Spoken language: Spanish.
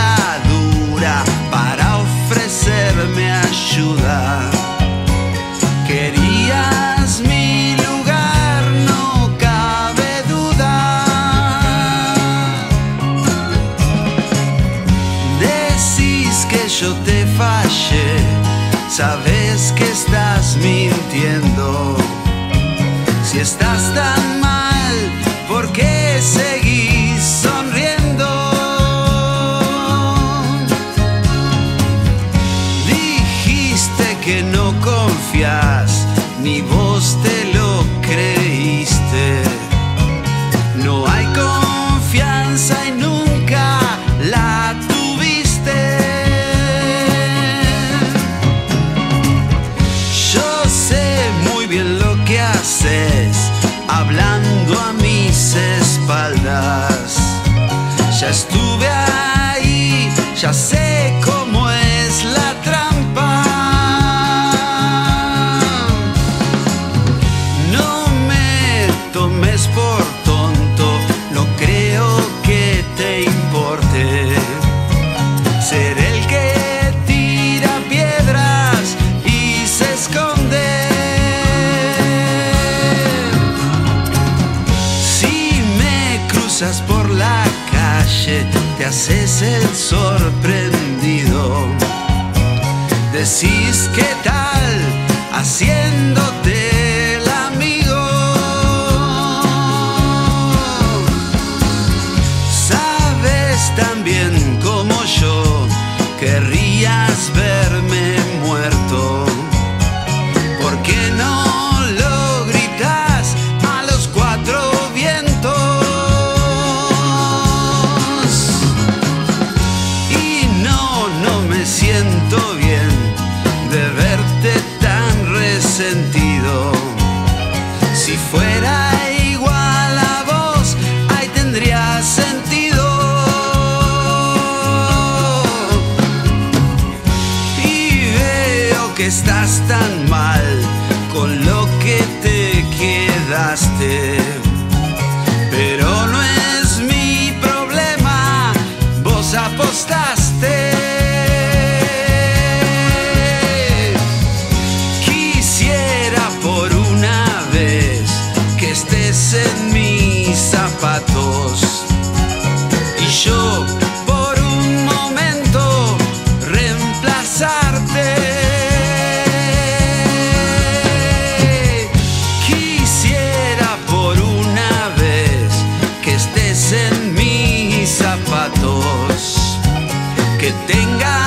dentadura para ofrecerme ayuda. Querías mi lugar, no cabe duda. Decís que yo te fallé, sabes que estás mintiendo. Si estás tan mal, ¿por qué seguís sonriendo? Dijiste que no confías, ni vos te lo creíste. No hay confianza y nunca la tuviste. Yo sé muy bien lo que haces, hablando a mis espaldas. Ya estuve ahí, ya sé cómo es la trampa. No me tomes por tonto, no creo que te importe ser el que tira piedras y se esconde. Por la calle te haces el sorprendido. Decís qué tal haciéndote el amigo. Sabes tan bien como yo, querrías verme muerto. ¿Por qué no lo gritas a los cuatro vientos? Siento bien de verte tan resentido. Si fuera igual a vos, ahí tendría sentido. Y veo que estás tan mal con lo que te quedaste. Pero no es mi problema, vos apostaste. En mis zapatos y yo por un momento reemplazarte. Quisiera por una vez que estés en mis zapatos, que tengas